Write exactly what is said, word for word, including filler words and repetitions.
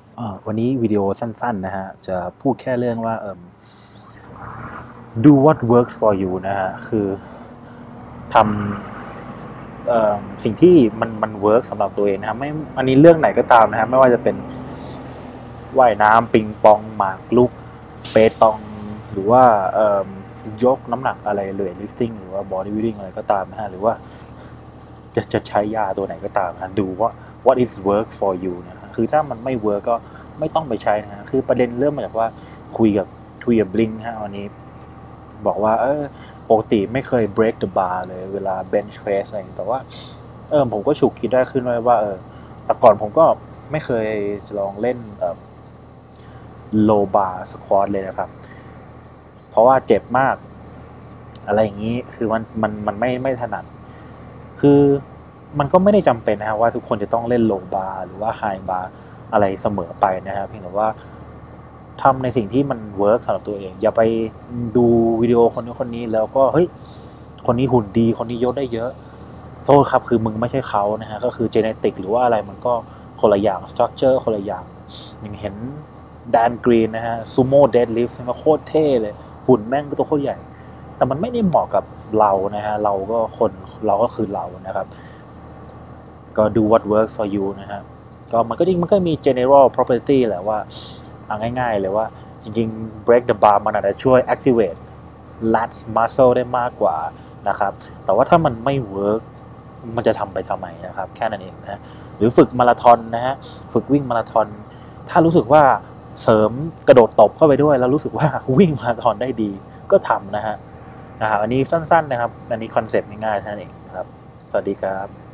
วันนี้วิดีโอสั้นๆนะฮะจะพูดแค่เรื่องว่าเอ่อ do what works for you นะฮะคือทำสิ่งที่มันมันเวิร์กสำหรับตัวเองนะครับไม่อันนี้เรื่องไหนก็ตามนะครับไม่ว่าจะเป็นว่ายน้ำปิงปองหมากรุกเปตองหรือว่ายกน้ำหนักอะไรเลยลิฟติ้งหรือว่าบอดี้บิลดิ้งอะไรก็ตามนะฮะหรือว่าจะจะใช้ยาตัวไหนก็ตามนะดูว่า what is work for you นะฮะคือถ้ามันไม่เวิร์กก็ไม่ต้องไปใช้นะฮะคือประเด็นเริ่มมาจากว่าคุยกับคุยกับบลิงฮะวันนี้บอกว่าเออปกติไม่เคย break the bar เลยเวลา bench press อะไรแต่ว่าเออผมก็ฉุกคิดได้ขึ้นว่าเออแต่ก่อนผมก็ไม่เคยลองเล่นเอ่อ low bar squat เลยนะครับเพราะว่าเจ็บมากอะไรอย่างนี้คือมันมันมันไม่ไม่ถนัดคือมันก็ไม่ได้จำเป็นนะครับว่าทุกคนจะต้องเล่น low bar หรือว่า high bar อะไรเสมอไปนะครับเพียงแต่ว่าทำในสิ่งที่มันเวิร์กสำหรับตัวเองอย่าไปดูวิดีโอคนนี้คนนี้แล้วก็เฮ้ยคนนี้หุ่นดีคนนี้ยกได้เยอะโทษครับคือมึงไม่ใช่เขานะฮะก็คือเจเนติกหรือว่าอะไรมันก็คนละอย่างสตรัคเจอร์คนละอย่างอย่างเห็นแดนกรีนนะฮะซูโม่เดดลิฟต์มันโคตรเท่เลยหุ่นแม่งก็ตัวโคตรใหญ่แต่มันไม่ได้เหมาะกับเรานะฮะเราก็คนเราก็คือเรานะครับก็ do what works for you นะฮะก็มันก็จริงมันก็มี general property แหละว่าเอาง่ายๆเลยว่าจริงๆ break the bar มันอาจจะช่วย activate lats muscle ได้มากกว่านะครับแต่ว่าถ้ามันไม่ work มันจะทำไปทำไมนะครับแค่นั้นเองนะหรือฝึกมาราธอนนะฮะฝึกวิ่งมาราธอนถ้ารู้สึกว่าเสริมกระโดดตบเข้าไปด้วยแล้วรู้สึกว่าวิ่งมาราธอนได้ดีก็ทำนะฮะนะครับอันนี้สั้นๆนะครับอันนี้คอนเซ็ปต์ง่ายๆเท่านั้นเองครับสวัสดีครับ